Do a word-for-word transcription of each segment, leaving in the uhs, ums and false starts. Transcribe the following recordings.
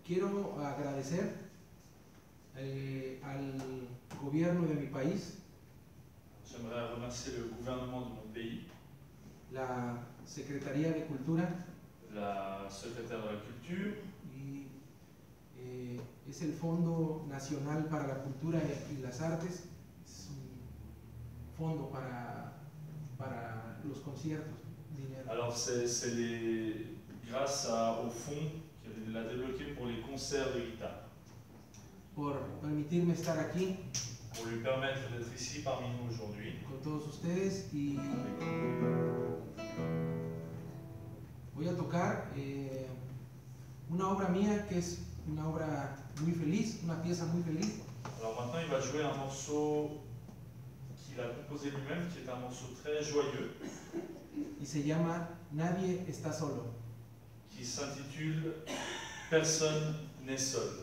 quiero agradecer eh, al gobierno de mi país, J'aimerais remercier le gouvernement de mon pays, la Secretaría de Cultura, la secrétaire de la culture, y eh, es el Fondo Nacional para la Cultura y las Artes. Es un fondo para, para los conciertos, dinero. alors c'est grâce à, au fonds qu'il a débloqué pour les concerts de guitare, Por permitirme estar aquí pour lui permettre d'être ici parmi nous aujourd'hui. con todos ustedes, y voy a tocar eh, una obra mía que es una obra muy feliz, una pieza muy feliz. Alors maintenant il va jouer un morceau qu'il a composé lui-même, qui est un morceau très joyeux, Y se llama Nadie está solo. qui s'intitule Personne n'est seul.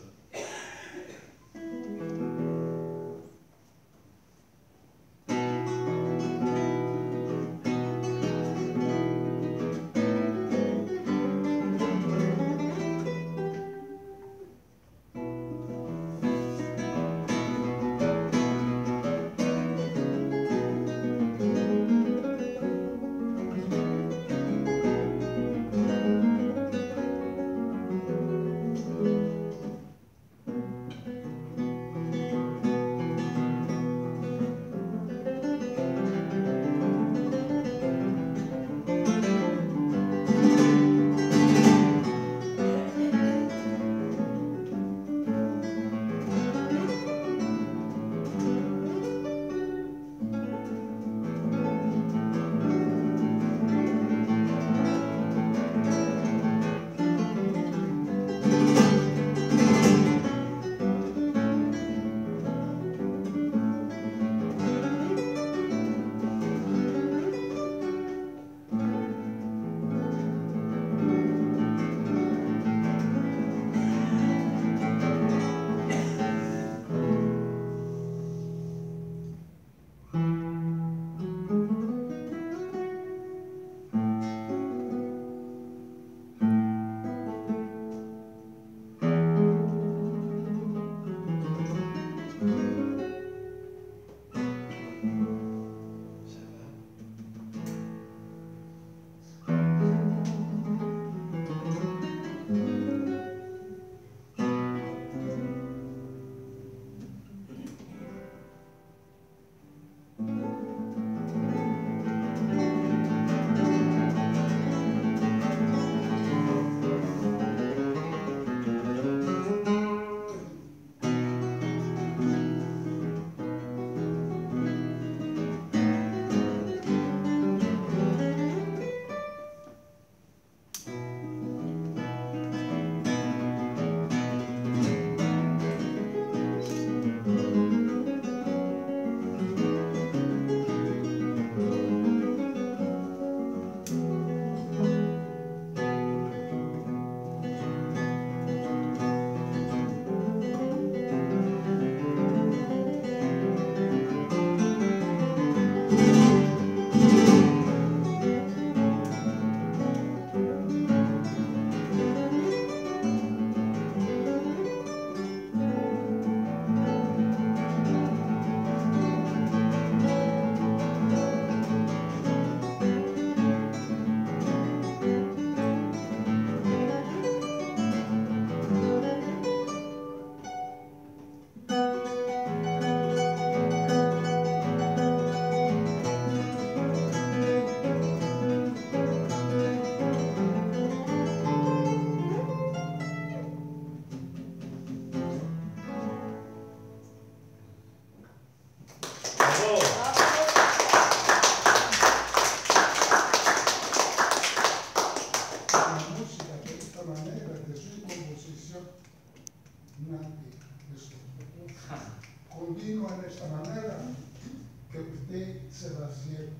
Convino en esta manera que usted se va haciendo.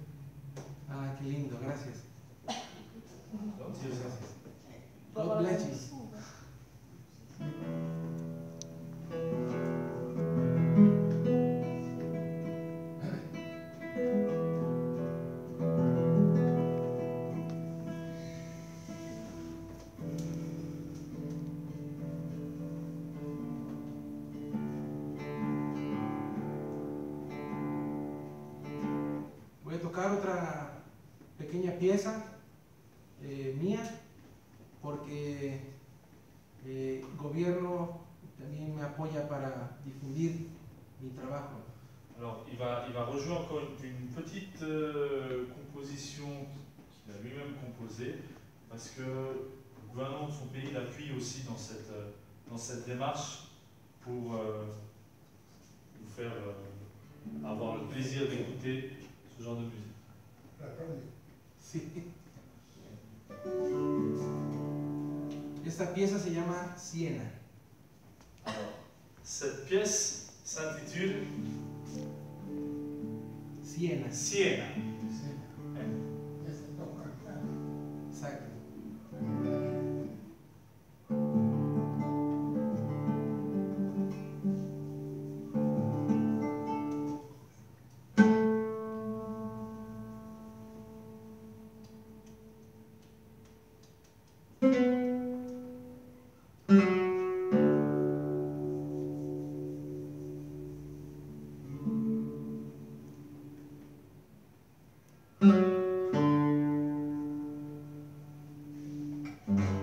Ah, qué lindo, gracias. Muchas gracias. God bless you. pieza eh, mía, porque eh, el gobierno también me apoya para difundir mi trabajo. Alors, il va, il va rejouer encore une, une petite euh, composition qu'il a lui-même composée, parce que le gouvernement de son pays l'appuie aussi dans cette, euh, dans cette démarche pour euh, vous faire euh, avoir le plaisir d'écouter ce genre de musique. D'accord. Sí. Esta pieza se llama Siena. Alors, cette pièce s'intitule Siena. Siena. Sí. Este toca acá. Exacto. Thank you.